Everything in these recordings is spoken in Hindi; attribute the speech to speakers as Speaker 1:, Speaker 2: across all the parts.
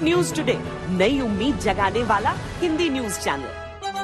Speaker 1: गुड न्यूज टुडे, नई उम्मीद जगाने वाला Hindi news channel.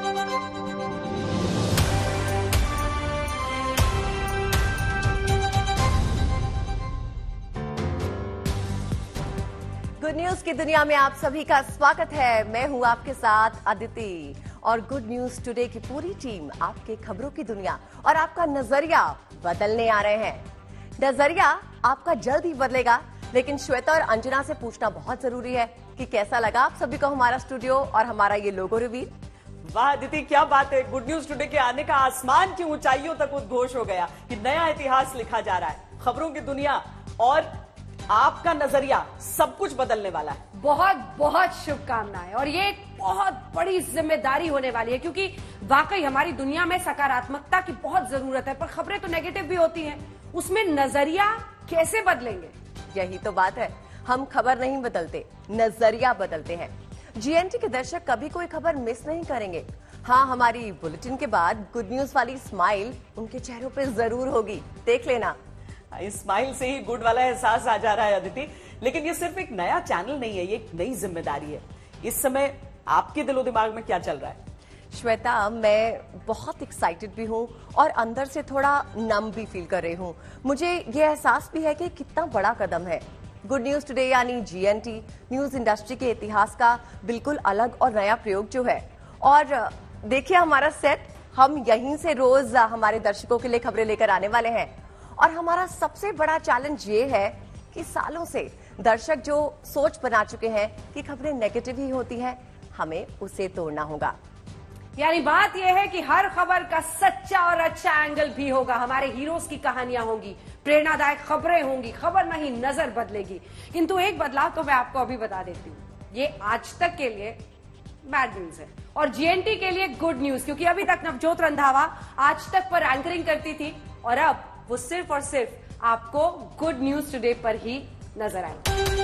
Speaker 2: Good news की दुनिया में आप सभी का स्वागत है। मैं हूं आपके साथ अदिति और गुड न्यूज टुडे की पूरी टीम आपके खबरों की दुनिया और आपका नजरिया बदलने आ रहे हैं। नजरिया आपका जल्द ही बदलेगा, लेकिन श्वेता और अंजना से पूछना बहुत जरूरी है कि कैसा लगा आप सभी को हमारा स्टूडियो और हमारा ये लोगो रिवील।
Speaker 1: वाह अदिति, क्या बात है। गुड न्यूज टुडे के आने का आसमान की ऊंचाइयों तक उद्घोष हो गया कि नया इतिहास लिखा जा रहा है। खबरों की दुनिया और आपका नजरिया सब कुछ बदलने वाला है।
Speaker 3: बहुत बहुत शुभकामनाएं। और ये एक बहुत बड़ी जिम्मेदारी होने वाली है, क्योंकि वाकई हमारी दुनिया में सकारात्मकता की बहुत जरूरत है, पर खबरें तो नेगेटिव भी होती हैं। उसमें नजरिया कैसे बदलेंगे?
Speaker 2: यही तो बात है, हम खबर नहीं बदलते, नजरिया बदलते हैं। जीएनटी के दर्शक कभी कोई खबर मिस नहीं करेंगे। हाँ, हमारी बुलेटिन के बाद गुड न्यूज वाली स्माइल उनके चेहरों पे जरूर होगी, देख लेना।
Speaker 1: इस स्माइल से ही गुड वाला एहसास आ जा रहा है अदिति। लेकिन ये सिर्फ एक नया चैनल नहीं है, ये एक नई जिम्मेदारी है। इस समय आपके दिलो दिमाग में क्या चल रहा है?
Speaker 2: श्वेता, मैं बहुत एक्साइटेड भी हूँ और अंदर से थोड़ा नम भी फील कर रही हूँ। मुझे ये एहसास भी है कि कितना बड़ा कदम है। गुड न्यूज टुडे यानी जीएनटी न्यूज इंडस्ट्री के इतिहास का बिल्कुल अलग और नया प्रयोग जो है। और देखिए हमारा सेट, हम यहीं से रोज हमारे दर्शकों के लिए खबरें लेकर आने वाले हैं। और हमारा सबसे बड़ा चैलेंज ये है कि सालों से दर्शक जो सोच बना चुके हैं कि खबरें नेगेटिव ही होती हैं, हमें उसे तोड़ना होगा।
Speaker 3: यानी बात यह है कि हर खबर का सच्चा और अच्छा एंगल भी होगा। हमारे हीरोज की कहानियां होंगी, प्रेरणादायक खबरें होंगी, खबर नहीं नजर बदलेगी। किंतु एक बदलाव तो मैं आपको अभी बता देती हूँ, ये आज तक के लिए बैड न्यूज है और जीएनटी के लिए गुड न्यूज, क्योंकि अभी तक नवजोत रंधावा आज तक पर एंकरिंग करती थी और अब वो सिर्फ और सिर्फ आपको गुड न्यूज टुडे पर ही नजर आएगी।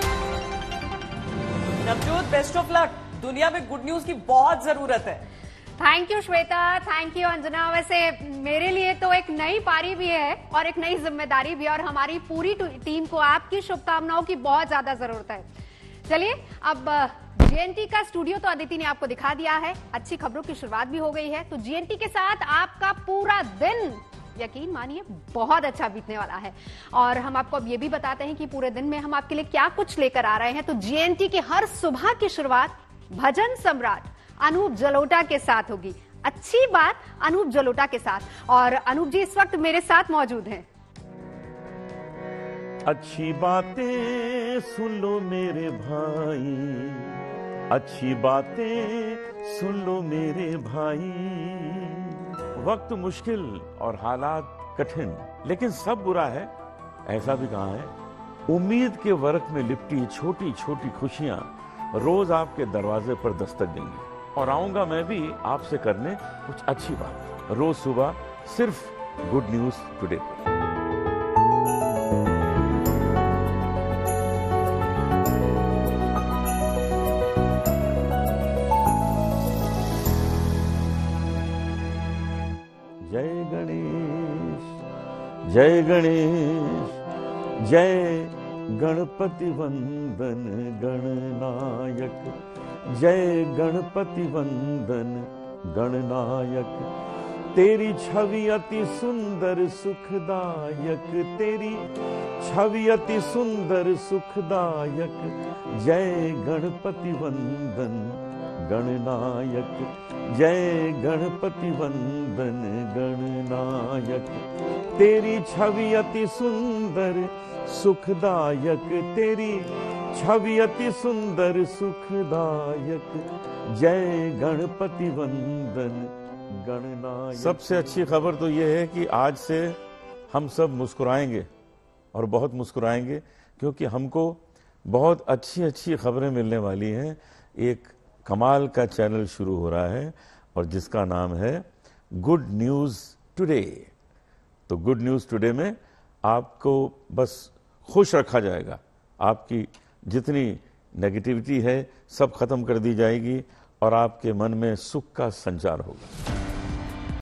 Speaker 1: Navjot, best of luck. दुनिया में गुड न्यूज की बहुत जरूरत है।
Speaker 4: Thank you Shweta, thank you Anjana. वैसे मेरे लिए तो एक नई पारी भी है और एक नई जिम्मेदारी भी है और हमारी पूरी टीम को आपकी शुभकामनाओं की बहुत ज्यादा जरूरत है। चलिए, अब जीएनटी का स्टूडियो तो अदिति ने आपको दिखा दिया है, अच्छी खबरों की शुरुआत भी हो गई है। तो जीएनटी के साथ आपका पूरा दिन, यकीन मानिए, बहुत अच्छा बीतने वाला है। और हम आपको अब ये भी बताते हैं कि पूरे दिन में हम आपके लिए क्या कुछ लेकर आ रहे हैं। तो जीएनटी की हर सुबह की शुरुआत भजन सम्राट अनूप जलोटा के साथ होगी। अच्छी बात, अनूप जलोटा के साथ। और अनूप जी इस वक्त मेरे साथ मौजूद हैं।
Speaker 5: अच्छी बातें सुन लो मेरे भाई, अच्छी बातें सुन लो मेरे भाई। वक्त मुश्किल और हालात कठिन, लेकिन सब बुरा है ऐसा भी कहा है। उम्मीद के वर्क में लिपटी छोटी छोटी खुशियां रोज आपके दरवाजे पर दस्तक देंगी और आऊंगा मैं भी आपसे करने कुछ अच्छी बात, रोज सुबह सिर्फ गुड न्यूज टुडे पर। जय गणेश, जय गणेश, जय गणपति वंदन गणनायक, जय गणपति वंदन गणनायक। तेरी छवि अति सुंदर सुखदायक, तेरी छवि अति सुंदर सुखदायक। जय गणपति वंदन गणनायक, जय गणपति वंदन गणनायक। तेरी छवि अति सुंदर सुखदायक, तेरी छवि अति सुंदर सुखदायक। जय गणपति वंदन गणनायक। सबसे अच्छी खबर तो यह है कि आज से हम सब मुस्कुराएंगे और बहुत मुस्कुराएंगे, क्योंकि हमको बहुत अच्छी अच्छी खबरें मिलने वाली हैं। एक कमाल का चैनल शुरू हो रहा है और जिसका नाम है गुड न्यूज टुडे। तो गुड न्यूज टुडे में आपको बस खुश रखा जाएगा, आपकी जितनी नेगेटिविटी है सब खत्म कर दी जाएगी और आपके मन में सुख का संचार होगा।